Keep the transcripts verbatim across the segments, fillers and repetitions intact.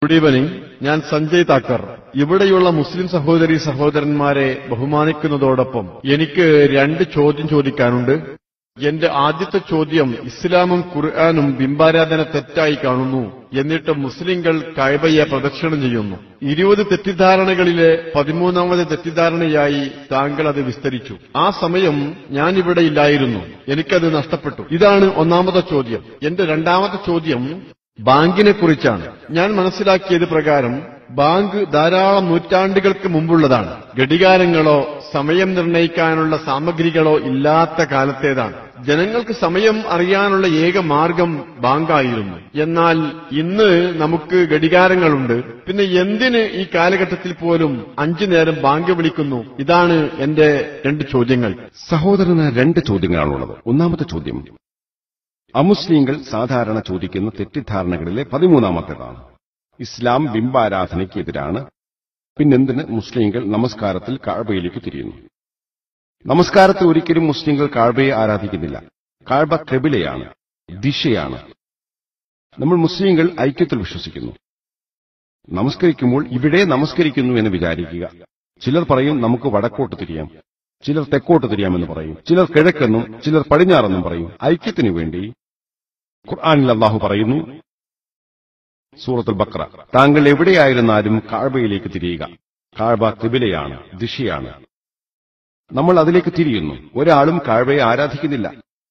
Good evening. ഞാൻ സഞ്ജയ് താക്കർ. ഇവിടെയുള്ള മുസ്ലിം സഹോദരീ സഹോദരന്മാരെ ബഹുമാനിക്കുന്നതോടൊപ്പം എനിക്ക് രണ്ട് ചോദ്യം ചോദിക്കാനുണ്ട്. എന്റെ ആദ്യത്തെ ചോദ്യം, ഇസ്ലാമും ഖുർആനും ബിംബാരാധന തെറ്റായി കാണുന്നു, എന്നിട്ട് മുസ്ലിങ്ങൾ കഅബയെ പ്രദക്ഷിണം ചെയ്യുന്നു. ഇരുപത് തെറ്റിദ്ധാരണകളിലെ പതിമൂന്നാമത് തെറ്റിദ്ധാരണയായി താങ്കൾ അത് വിസ്തരിച്ചു. ആ സമയം ഞാനിവിടെ ഇല്ലായിരുന്നു, എനിക്കത് നഷ്ടപ്പെട്ടു. ഇതാണ് ഒന്നാമത്തെ ചോദ്യം. എന്റെ രണ്ടാമത്തെ ചോദ്യം ബാങ്കിനെ കുറിച്ചാണ്. ഞാൻ മനസ്സിലാക്കിയത് പ്രകാരം ബാങ്ക് ധാരാളം നൂറ്റാണ്ടുകൾക്ക് മുമ്പുള്ളതാണ്. ഘടികാരങ്ങളോ സമയം നിർണ്ണയിക്കാനുള്ള സാമഗ്രികളോ ഇല്ലാത്ത കാലത്തേതാണ്. ജനങ്ങൾക്ക് സമയം അറിയാനുള്ള ഏക മാർഗം ബാങ്കായിരുന്നു. എന്നാൽ ഇന്ന് നമുക്ക് ഘടികാരങ്ങളുണ്ട്. പിന്നെ എന്തിന് ഈ കാലഘട്ടത്തിൽ പോലും അഞ്ചു നേരം ബാങ്ക് വിളിക്കുന്നു? ഇതാണ് എന്റെ രണ്ട് ചോദ്യങ്ങൾ. സഹോദരന് രണ്ട് ചോദ്യങ്ങളാണുള്ളത്. ഒന്നാമത്തെ ചോദ്യം, അമുസ്ലിങ്ങൾ സാധാരണ ചോദിക്കുന്ന തെറ്റിദ്ധാരണകളിലെ പതിമൂന്നാമത്തേതാണ്. ഇസ്ലാം ബിംബാരാധനയ്ക്കെതിരാണ്. പിന്നെന്തിന് മുസ്ലിങ്ങൾ നമസ്കാരത്തിൽ കഅബയിലേക്ക് തിരിയുന്നു? നമസ്കാരത്തിൽ ഒരിക്കലും മുസ്ലിങ്ങൾ കഅബയെ ആരാധിക്കുന്നില്ല. കഅബ ഖിബിലയാണ്, ദിശയാണ്. നമ്മൾ മുസ്ലിങ്ങൾ ഐക്യത്തിൽ വിശ്വസിക്കുന്നു. നമസ്കരിക്കുമ്പോൾ ഇവിടെ നമസ്കരിക്കുന്നു എന്ന് വിചാരിക്കുക. ചിലർ പറയും നമുക്ക് വടക്കോട്ട് തിരിയാം, ചിലർ തെക്കോട്ട് തിരിയാമെന്ന് പറയും, ചിലർ കിഴക്കെന്നും ചിലർ പടിഞ്ഞാറെന്നും പറയും. ഐക്യത്തിനു വേണ്ടി ഖുർആനിൽ അല്ലാഹു പറയുന്നു, സൂറത്തുൽ ബഖറ, താങ്കൾ എവിടെയായിരുന്നാലും കഅബയിലേക്ക് തിരിയുക. കഅബ ഖിബിലയാണ്, ദിശയാണ്. നമ്മൾ അതിലേക്ക് തിരിയുന്നു. ഒരാളും കഅബയെ ആരാധിക്കുന്നില്ല.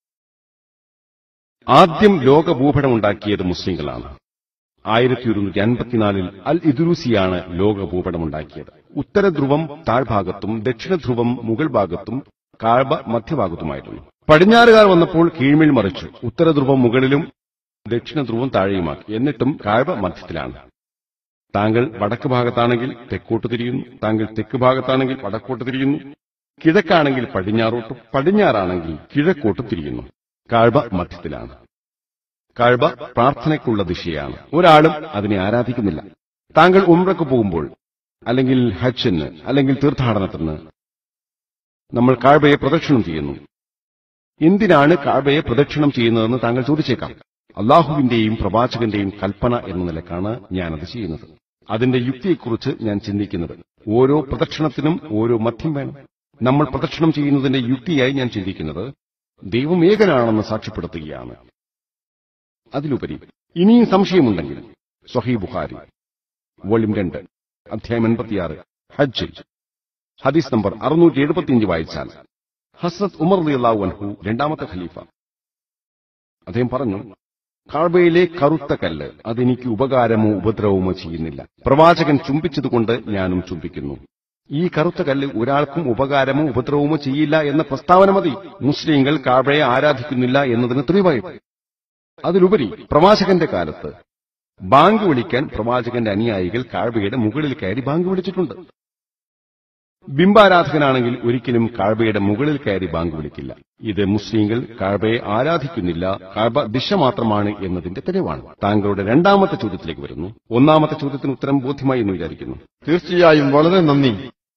ആദ്യം ലോകഭൂപടമുണ്ടാക്കിയത് മുസ്ലിങ്ങളാണ്. ആയിരത്തി ഒരുന്നൂറ്റി അൻപത്തിനാലിൽ അൽ ഇദ്രൂസിയാണ് ലോകഭൂപടമുണ്ടാക്കിയത്. ഉത്തരധ്രുവം താഴ്ഭാഗത്തും ദക്ഷിണധ്രുവം മുകൾ ഭാഗത്തും കഅബ മധ്യഭാഗത്തുമായിരുന്നു. പടിഞ്ഞാറുകാർ വന്നപ്പോൾ കീഴ്മേൽ മറിച്ചു. ഉത്തരധ്രുവം മുകളിലും ദക്ഷിണധ്രുവം താഴെയുമാക്കി. എന്നിട്ടും കഅബ മധ്യത്തിലാണ്. താങ്കൾ വടക്ക് ഭാഗത്താണെങ്കിൽ തെക്കോട്ട് തിരിയുന്നു, താങ്കൾ തെക്ക് ഭാഗത്താണെങ്കിൽ വടക്കോട്ട് തിരിയുന്നു, കിഴക്കാണെങ്കിൽ പടിഞ്ഞാറോട്ടും പടിഞ്ഞാറാണെങ്കിൽ കിഴക്കോട്ടും തിരിയുന്നു. കഅബ മധ്യത്തിലാണ്. കഅബ പ്രാർത്ഥനയ്ക്കുള്ള ദിശയാണ്. ഒരാളും അതിനെ ആരാധിക്കുന്നില്ല. താങ്കൾ ഉംറയ്ക്ക് പോകുമ്പോൾ, അല്ലെങ്കിൽ ഹജ്ജിന്, അല്ലെങ്കിൽ തീർത്ഥാടനത്തിന് നമ്മൾ കഅബയെ പ്രദക്ഷിണം ചെയ്യുന്നു. എന്തിനാണ് കഅബയെ പ്രദക്ഷിണം ചെയ്യുന്നതെന്ന് താങ്കൾ ചോദിച്ചേക്കാം. അല്ലാഹുവിന്റെയും പ്രവാചകന്റെയും കൽപ്പന എന്ന നിലക്കാണ് ഞാനത് ചെയ്യുന്നത്. അതിന്റെ യുക്തിയെക്കുറിച്ച് ഞാൻ ചിന്തിക്കുന്നത്. ഓരോ പ്രദക്ഷിണത്തിനും ഓരോ മധ്യം വേണം. നമ്മൾ പ്രദക്ഷിണം ചെയ്യുന്നതിന്റെ യുക്തിയായി ഞാൻ ചിന്തിക്കുന്നത് ദൈവം ഏകനാണെന്ന് സാക്ഷ്യപ്പെടുത്തുകയാണ്. അതിലുപരി ഇനിയും സംശയമുണ്ടെങ്കിൽ സ്വഹീഹ് ബുഖാരി വോളിയം രണ്ട് അധ്യായം എൺപത്തിയാറ് ഹജ്ജ് ഹദീസ് നമ്പർ അറുന്നൂറ്റി എഴുപത്തിയഞ്ച് വായിച്ചാൽ, ഹസ്രത്ത് ഉമർ റളിയല്ലാഹു അൻഹു, രണ്ടാമത്തെ ഖലീഫ, അദ്ദേഹം പറഞ്ഞു, കഅബയിലെ കറുത്ത കല്ല് അതെനിക്ക് ഉപകാരമോ ഉപദ്രവമോ ചെയ്യുന്നില്ല. പ്രവാചകൻ ചുംബിച്ചതുകൊണ്ട് ഞാനും ചുംബിക്കുന്നു. ഈ കറുത്ത കല്ല് ഒരാൾക്കും ഉപകാരമോ ഉപദ്രവമോ ചെയ്യില്ല എന്ന പ്രസ്താവന മതി മുസ്ലിങ്ങൾ കഅബയെ ആരാധിക്കുന്നില്ല എന്നതിന് തെളിവായി. അതിലുപരി പ്രവാചകന്റെ കാലത്ത് ബാങ്ക് വിളിക്കാൻ പ്രവാചകന്റെ അനുയായികൾ കഅബയുടെ മുകളിൽ കയറി ബാങ്ക് വിളിച്ചിട്ടുണ്ട്. ബിംബാരാധകനാണെങ്കിൽ ഒരിക്കലും കഅബയുടെ മുകളിൽ കയറി ബാങ്ക് വിളിക്കില്ല. ഇത് മുസ്ലിങ്ങൾ കഅബയെ ആരാധിക്കുന്നില്ല, കഅബ ദിശ മാത്രമാണ് എന്നതിന്റെ തെളിവാണ്. താങ്കളുടെ രണ്ടാമത്തെ ചോദ്യത്തിലേക്ക് വരുന്നു. ഒന്നാമത്തെ ചോദ്യത്തിന് ഉത്തരം ബോധ്യമായി എന്ന് വിചാരിക്കുന്നു. തീർച്ചയായും വളരെ നന്ദി.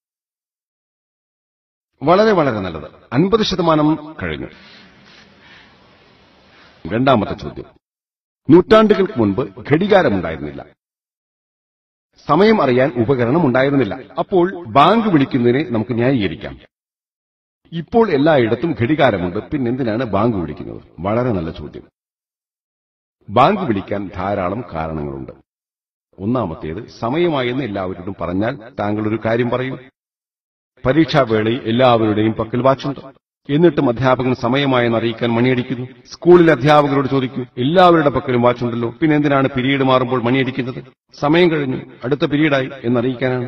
വളരെ വളരെ നല്ലത്. അൻപത് ശതമാനം കഴിഞ്ഞു. രണ്ടാമത്തെ ചോദ്യം, നൂറ്റാണ്ടുകൾക്ക് മുൻപ് ഘടികാരമുണ്ടായിരുന്നില്ല, സമയം അറിയാൻ ഉപകരണം ഉണ്ടായിരുന്നില്ല. അപ്പോൾ ബാങ്ക് വിളിക്കുന്നതിനെ നമുക്ക് ന്യായീകരിക്കാം. ഇപ്പോൾ എല്ലായിടത്തും ഘടികാരമുണ്ട്, പിന്നെന്തിനാണ് ബാങ്ക് വിളിക്കുന്നത്? വളരെ നല്ല ചോദ്യം. ബാങ്ക് വിളിക്കാൻ ധാരാളം കാരണങ്ങളുണ്ട്. ഒന്നാമത്തേത്, സമയമായെന്ന് എല്ലാവരോടും പറഞ്ഞാൽ താങ്കൾ ഒരു കാര്യം പറയും. പരീക്ഷാവേളയിൽ എല്ലാവരുടെയും പക്കൽ വാച്ചുണ്ട്. എന്നിട്ടും അധ്യാപകൻ സമയമായെന്ന് അറിയിക്കാൻ മണിയടിക്കുന്നു. സ്കൂളിലെ അധ്യാപകരോട് ചോദിക്കൂ, എല്ലാവരുടെ പക്കലും വാച്ചുണ്ടല്ലോ, പിന്നെ എന്തിനാണ് പിരീഡ് മാറുമ്പോൾ മണിയടിക്കുന്നത്? സമയം കഴിഞ്ഞു, അടുത്ത പിരീഡായി എന്നറിയിക്കാനാണ്.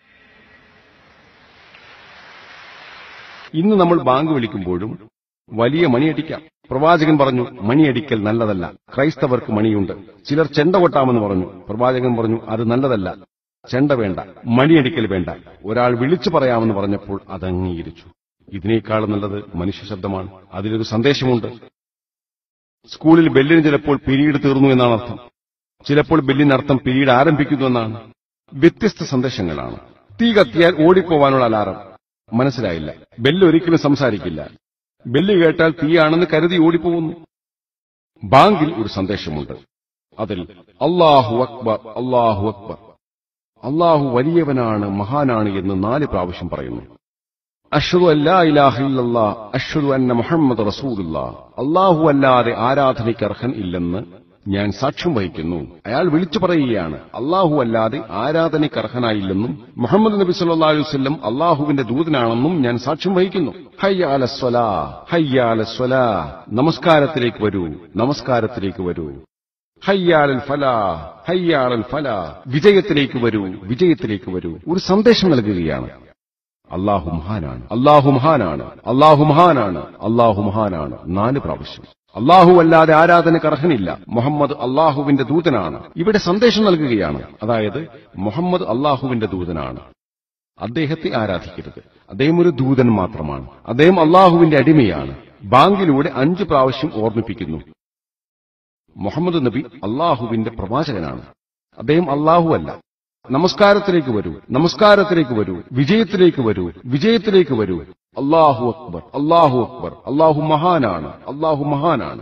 ഇന്ന് നമ്മൾ ബാങ്ക് വിളിക്കുമ്പോഴും വലിയ മണിയടിക്കാം. പ്രവാചകൻ പറഞ്ഞു, മണിയടിക്കൽ നല്ലതല്ല, ക്രൈസ്തവർക്ക് മണിയുണ്ട്. ചിലർ ചെണ്ട കൊട്ടാമെന്ന് പറഞ്ഞു. പ്രവാചകൻ പറഞ്ഞു, അത് നല്ലതല്ല, ചെണ്ട വേണ്ട, മണിയടിക്കൽ വേണ്ട. ഒരാൾ വിളിച്ചു പറയാമെന്ന് പറഞ്ഞപ്പോൾ അത് അംഗീകരിച്ചു. ഇതിനേക്കാൾ നല്ലത് മനുഷ്യ ശബ്ദമാണ്. അതിലൊരു സന്ദേശമുണ്ട്. സ്കൂളിൽ ബെല്ലിന് ചിലപ്പോൾ പിരീഡ് തീർന്നു എന്നാണ് അർത്ഥം, ചിലപ്പോൾ ബെല്ലിനർത്ഥം പിരീഡ് ആരംഭിക്കുന്നു എന്നാണ്. വ്യത്യസ്ത സന്ദേശങ്ങളാണ്. തീ കത്തിയാൽ ഓടിപ്പോവാനുള്ള അലാറം. മനസ്സിലായില്ല. ബെല്ല് ഒരിക്കലും സംസാരിക്കില്ല. ബെല്ല് കേട്ടാൽ തീയാണെന്ന് കരുതി ഓടിപ്പോകുന്നു. ബാങ്കിൽ ഒരു സന്ദേശമുണ്ട്. അതിൽ അല്ലാഹു അക്ബർ, അല്ലാഹു അക്ബർ, അല്ലാഹു വലിയവനാണ്, മഹാനാണ് എന്ന് നാല് പ്രാവശ്യം പറയുന്നു. അഷ്ഹദു അല്ലാ ഇലാഹ ഇല്ലല്ലാഹ്, അഷ്ഹദു അന്ന മുഹമ്മദ് റസൂലുള്ളാഹ്, അല്ലാഹു അല്ലാതെ ആരാധനയ്ക്ക് അർഹൻ ഇല്ലെന്ന് ഞാൻ സാക്ഷ്യം വഹിക്കുന്നു. അയാൾ വിളിച്ചു പറയുകയാണ്, അല്ലാഹു അല്ലാതെ ആരാധനയ്ക്ക് അർഹനായില്ലെന്നും മുഹമ്മദ് നബി സല്ലല്ലാഹു അലൈഹി വസല്ലം അല്ലാഹുവിന്റെ ദൂതനാണെന്നും ഞാൻ സാക്ഷ്യം വഹിക്കുന്നു. ഹയ്യ അലസ്വലാ, ഹയ്യ അലസ്വലാ, നമസ്കാരത്തിലേക്ക് വരൂ, നമസ്കാരത്തിലേക്ക് വരൂ. ഹയ്യ അലൽ ഫലാ, ഹയ്യ അലൽ ഫലാ, വിജയത്തിലേക്ക് വരൂ, വിജയത്തിലേക്ക് വരൂ. ഒരു സന്ദേശം നൽകുകയാണ്. അല്ലാഹു മഹാനാണ്, അല്ലാഹു മഹാനാണ്, അല്ലാഹു മഹാനാണ്, അല്ലാഹു മഹാനാണ്. നാല് പ്രാവശ്യം. അല്ലാഹു അല്ലാതെ ആരാധനയ്ക്ക് അർഹനില്ല, മുഹമ്മദ് അല്ലാഹുവിന്റെ ദൂതനാണ്. ഇവിടെ സന്ദേശം നൽകുകയാണ്. അതായത് മുഹമ്മദ് അല്ലാഹുവിന്റെ ദൂതനാണ്, അദ്ദേഹത്തെ ആരാധിക്കരുത്, അദ്ദേഹം ഒരു ദൂതൻ മാത്രമാണ്, അദ്ദേഹം അല്ലാഹുവിന്റെ അടിമയാണ്. ബാങ്കിലൂടെ അഞ്ചു പ്രാവശ്യം ഓർമ്മിപ്പിക്കുന്നു, മുഹമ്മദ് നബി അല്ലാഹുവിന്റെ പ്രവാചകനാണ്, അദ്ദേഹം അല്ലാഹു അല്ല. നമസ്കാരത്തിലേക്ക് വരൂ, നമസ്കാരത്തിലേക്ക് വരൂ, വിജയത്തിലേക്ക് വരൂ, വിജയത്തിലേക്ക് വരൂ. അല്ലാഹു അക്ബർ, അല്ലാഹു അക്ബർ, അല്ലാഹു മഹാനാണ്, അല്ലാഹു മഹാനാണ്.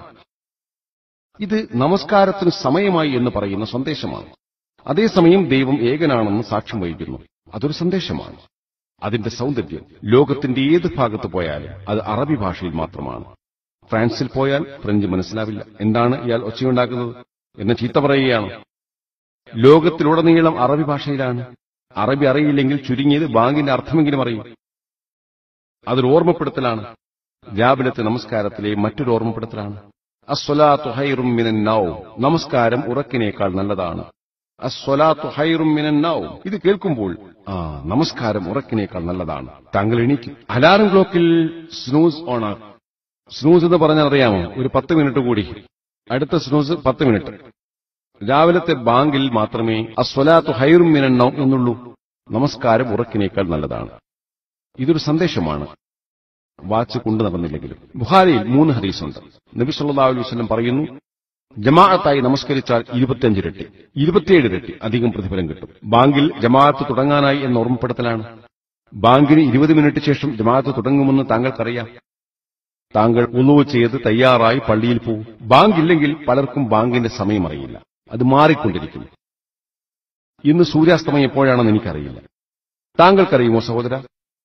ഇത് നമസ്കാരത്തിന് സമയമായി എന്ന് പറയുന്ന സന്ദേശമാണ്. അതേസമയം ദൈവം ഏകനാണെന്ന് സാക്ഷ്യം വഹിക്കുന്നു, അതൊരു സന്ദേശമാണ്. അതിന്റെ സൗന്ദര്യം ലോകത്തിന്റെ ഏത് ഭാഗത്ത് പോയാലും അത് അറബി ഭാഷയിൽ മാത്രമാണ്. ഫ്രാൻസിൽ പോയാൽ ഫ്രഞ്ച് മനസ്സിലാവില്ല. എന്താണ് ഇയാൾ ഒച്ചയുണ്ടാക്കുന്നത് എന്ന് ചീത്ത പറയുകയാണ്. ലോകത്തിലുടനീളം അറബി ഭാഷയിലാണ്. അറബി അറിയില്ലെങ്കിൽ ചുരുങ്ങിയത് ബാങ്കിന്റെ അർത്ഥമെങ്കിലും അറിയും. അതൊരു ഓർമ്മപ്പെടുത്തലാണ്. രാവിലത്തെ നമസ്കാരത്തിലെ മറ്റൊരു ഓർമ്മപ്പെടുത്തലാണ്. അസ്വലാത്തു ഹൈറും മിനൻ നൗം, നമസ്കാരം ഉറക്കിനേക്കാൾ നല്ലതാണ്. അസ്വലാത്തു ഹൈറും മിനൻ നൗം, ഇത് കേൾക്കുമ്പോൾ ആ നമസ്കാരം ഉറക്കിനേക്കാൾ നല്ലതാണ്. താങ്കൾ എണീക്കും. അലാറം ക്ലോക്കിൽ സ്നൂസ് ഓണാക്കും. സ്നൂസ് എന്ന് പറഞ്ഞാൽ അറിയാമോ? ഒരു പത്ത് മിനിറ്റ് കൂടി, അടുത്ത സ്നൂസ് പത്ത് മിനിറ്റ്. രാവിലത്തെ ബാങ്കിൽ മാത്രമേ അസ്വലാത്തു ഹൈറും മിനൻ നൗം എന്നുള്ളൂ. നമസ്കാരം ഉറക്കിനേക്കാൾ നല്ലതാണ്. ഇതൊരു സന്ദേശമാണ്, വാച്ച് കൊണ്ടു നടന്നില്ലെങ്കിലും. ബുഖാരിയിൽ മൂന്ന് ഹദീസുണ്ട്. നബി സല്ലല്ലാഹു അലൈഹി വസല്ലം പറയുന്നു, ജമാഅത്തായി നമസ്കരിച്ചാൽ ഇരുപത്തിയഞ്ച് ഇരട്ടി, ഇരുപത്തിയേഴ് ഇരട്ടി അധികം പ്രതിഫലം കിട്ടും. ബാങ്കിൽ ജമാഅത്ത് തുടങ്ങാനായി എന്ന ഓർമ്മപ്പെടുത്തലാണ്. ബാങ്കിന് ഇരുപത് മിനിറ്റ് ശേഷം ജമാഅത്ത് തുടങ്ങുമെന്ന് താങ്കൾക്കറിയാം. താങ്കൾ ഉളൂ ചെയ്ത് തയ്യാറായി പള്ളിയിൽ പോകും. ബാങ്ക് ഇല്ലെങ്കിൽ പലർക്കും ബാങ്കിന്റെ സമയം അറിയില്ല, അത് മാറിക്കൊണ്ടിരിക്കുന്നു. ഇന്ന് സൂര്യാസ്തമയം എപ്പോഴാണെന്ന് എനിക്കറിയില്ല. താങ്കൾക്കറിയുമോ സഹോദര?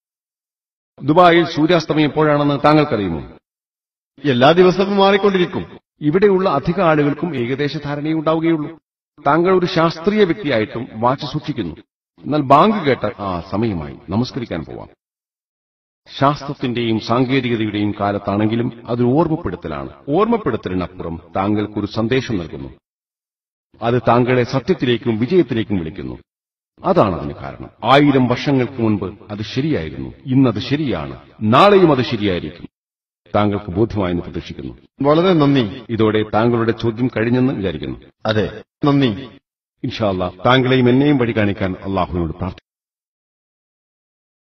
ദുബായിൽ സൂര്യാസ്തമയം എപ്പോഴാണെന്ന് താങ്കൾക്കറിയുമോ? എല്ലാ ദിവസവും മാറിക്കൊണ്ടിരിക്കും. ഇവിടെയുള്ള അധിക ആളുകൾക്കും ഏകദേശ ധാരണയുണ്ടാവുകയുള്ളൂ. താങ്കൾ ഒരു ശാസ്ത്രീയ വ്യക്തിയായിട്ടും വാച്ച് സൂക്ഷിക്കുന്നു. എന്നാൽ ബാങ്ക് കേട്ടാൽ ആ സമയമായി, നമസ്കരിക്കാൻ പോവാം. ശാസ്ത്രത്തിന്റെയും സാങ്കേതികതയുടെയും കാലത്താണെങ്കിലും അത് ഓർമ്മപ്പെടുത്തലാണ്. ഓർമ്മപ്പെടുത്തലിനപ്പുറം താങ്കൾക്കൊരു സന്ദേശം നൽകുന്നു. അത് താങ്കളെ സത്യത്തിലേക്കും വിജയത്തിലേക്കും വിളിക്കുന്നു. അതാണ് അതിന് കാരണം. ആയിരം വർഷങ്ങൾക്ക് മുൻപ് അത് ശരിയായിരുന്നു, ഇന്നത് ശരിയാണ്, നാളെയും അത് ശരിയായിരിക്കും. താങ്കൾക്ക് ബോധ്യമായെന്ന് പ്രതീക്ഷിക്കുന്നു. വളരെ നന്ദി. ഇതോടെ താങ്കളുടെ ചോദ്യം കഴിഞ്ഞെന്ന് വിചാരിക്കുന്നു. അതെ, നന്ദി. ഇൻഷാ അല്ലാഹ് താങ്കളെയും എന്നെയും വഴി കാണിക്കാൻ അള്ളാഹുവിനോട് പ്രാർത്ഥിക്കുന്നു.